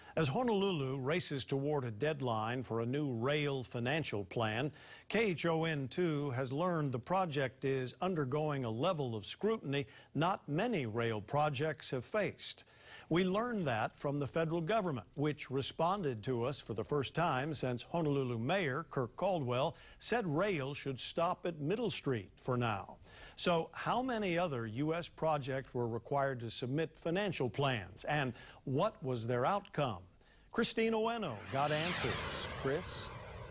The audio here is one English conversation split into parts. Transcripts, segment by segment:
As Honolulu races toward a deadline for a new rail financial plan, KHON2 has learned the project is undergoing a level of scrutiny not many rail projects have faced. We learned that from the federal government, which responded to us for the first time since Honolulu Mayor Kirk Caldwell said rail should stop at Middle Street for now. So how many other U.S. projects were required to submit financial plans, and what was their outcome? Christine Ueno got answers. Chris?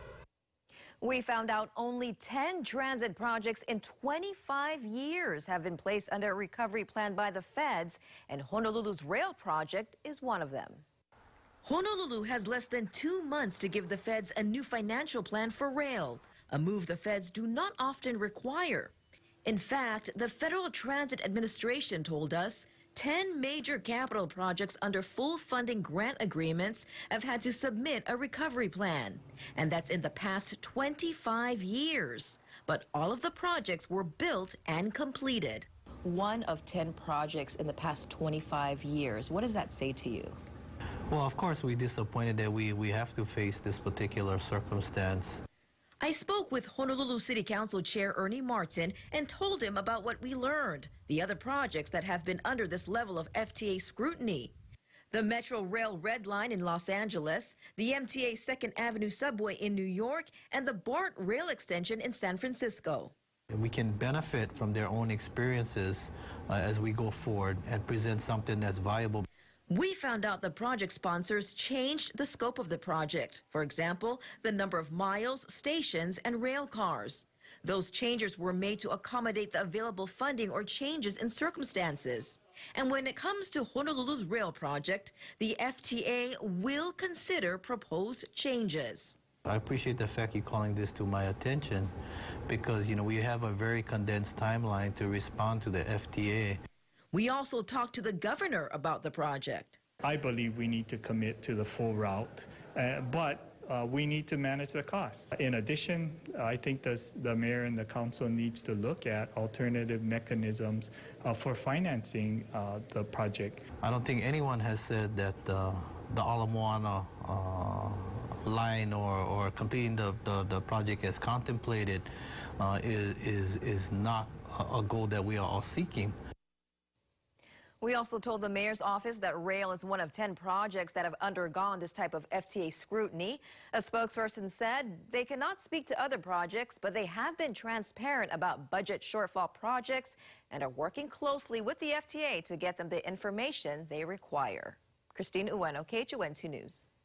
We found out only 10 transit projects in 25 years have been placed under a recovery plan by the feds, and Honolulu's rail project is one of them. Honolulu has less than 2 months to give the feds a new financial plan for rail, a move the feds do not often require. In fact, the Federal Transit Administration told us 10 major capital projects under full funding grant agreements have had to submit a recovery plan. And that's in the past 25 years. But all of the projects were built and completed. One of 10 projects in the past 25 years. What does that say to you? Well, of course, we're disappointed that we have to face this particular circumstance. I spoke with Honolulu City Council Chair Ernie Martin and told him about what we learned, the other projects that have been under this level of FTA scrutiny. The Metro Rail Red Line in Los Angeles, the MTA 2nd Avenue Subway in New York, and the BART Rail Extension in San Francisco. We can benefit from their own experiences as we go forward and present something that's viable. We found out the project sponsors changed the scope of the project. For example, the number of miles, stations, and rail cars. Those changes were made to accommodate the available funding or changes in circumstances. And when it comes to Honolulu's rail project, the FTA will consider proposed changes. I appreciate the fact you're calling this to my attention because, we have a very condensed timeline to respond to the FTA. We also talked to the governor about the project. I believe we need to commit to the full route, but we need to manage the costs. In addition, I think the mayor and the council needs to look at alternative mechanisms for financing the project. I don't think anyone has said that the Ala Moana line or completing the project as contemplated is not a goal that we are all seeking. We also told the mayor's office that rail is one of 10 projects that have undergone this type of FTA scrutiny. A spokesperson said they cannot speak to other projects, but they have been transparent about budget shortfall projects and are working closely with the FTA to get them the information they require. Christine Ueno, KHON2 News.